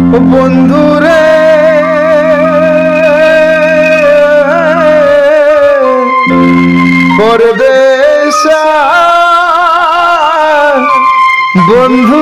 বন্ধুরে পরদেশা বন্ধু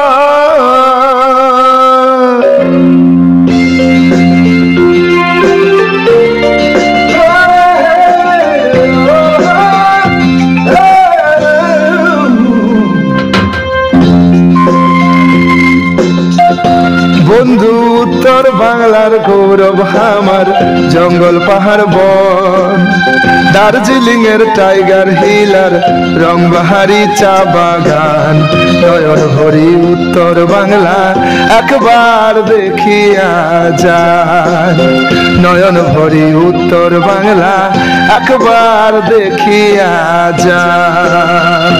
বন্ধু উত্তর বাংলার গৌরব আমার জঙ্গল পাহাড় বন দার্জিলিং এর টাইগার হিল আর রংবাহারি চা বাগান নয়ন ভরি উত্তর বাংলা একবার দেখিয়া যান নয়ন ভরি উত্তর বাংলা একবার দেখিয়া যান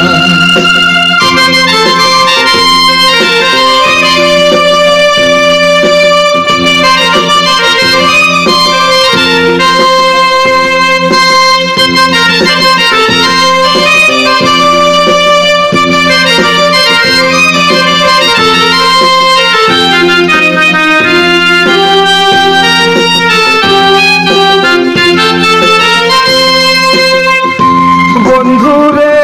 বন্ধুরে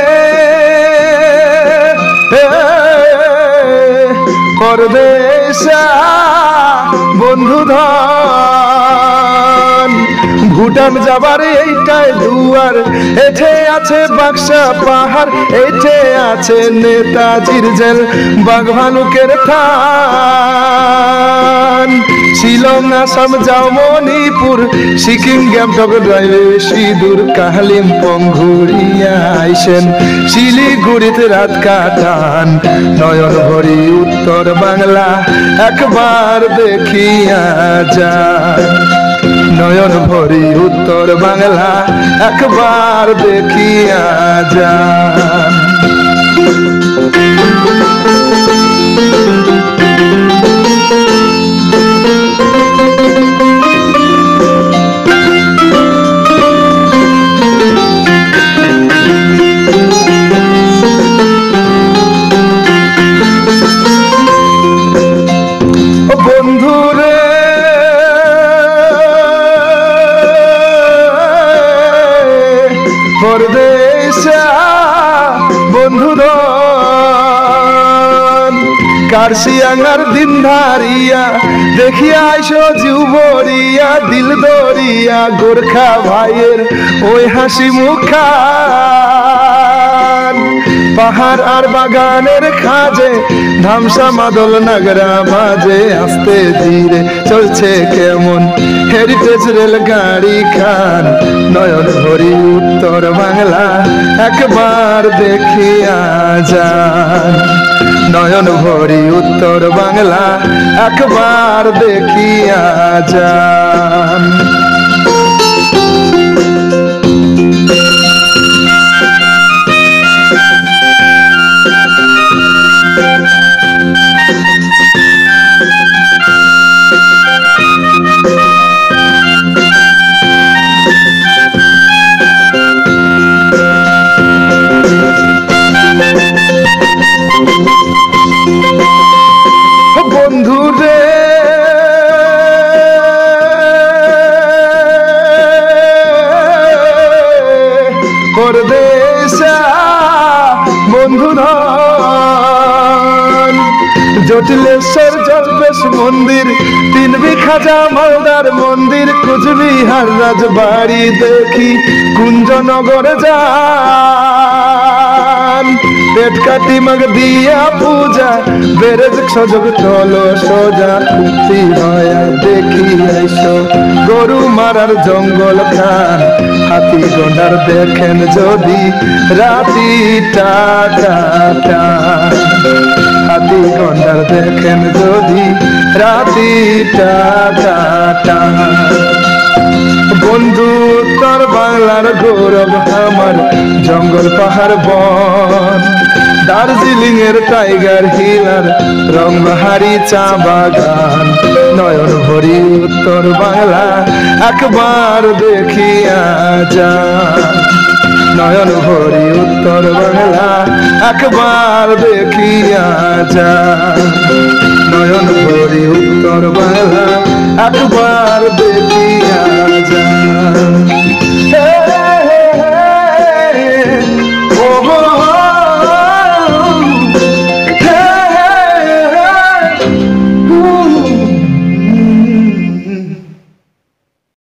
পরদেশা বন্ধু ধন ভুটান যাবার এইটাই দুয়ার এঠে আছে বাক্সা পাহাড় এঠে আছে নেতাজির জেল বাঘ ভালুকের থান শিলং আসাম যাও মণিপুর সিকিম গ্যাংটক ড্রাইভে সিঁদুর কালিম্পং ঘুরিয়া আইসেন শিলিগুড়িতে রাত কাটান নয়ন ভরি উত্তর বাংলা একবার দেখিয়া যান নয়ন ভরি উত্তর বাংলা একবার দেখিয়া যান বন্ধুরে পরদেশা বন্ধু ধন কার্শিয়াঙ্গার দিন ধারিয়া দেখিয়া আইসো জিউবরিয়া দিল দরিয়া গোর্খা ভাইয়ের ওই হাসি মুখান পাহাড় আর বাগানের খাজে ধামসা মাদল নাগরা বাজে আস্তে ধীরে চলছে কেমন হেরিটেজ রেল গাড়ি খান নয়ন ভরি উত্তর বাংলা একবার দেখিয়া যান নয়ন ভরি উত্তর বাংলা একবার দেখিয়া যান বন্ধুরে পরদেশা বন্ধু ধন জটিলেশ্বর জল্পেশ মন্দির তিন বিখাজা মালদার মন্দির কুচবিহার রাজবাড়ি দেখি কুঞ্জনগরে যান পেট কাটি মগ দিয়া পূজা বেরেজ সজগ চল সোজা কুতি হয়া দেখি আইসো গরু মারার জঙ্গল খান হাতি গন্ডার দেখেন যদি রাতি টাটা হাতি গন্ডার দেখেন যদি রাতি টাটা বন্ধু উত্তর বাংলার গৌরব আমার জঙ্গল পাহাড় বন দার্জিলিং এর টাইগার হিল আর রংবাহারি চা বাগান নয়ন ভরি উত্তর বাংলা একবার দেখিয়া যান নয়ন ভরি উত্তর বাংলা একবার দেখিয়া যান নয়ন ভরি উত্তর একবার দেখি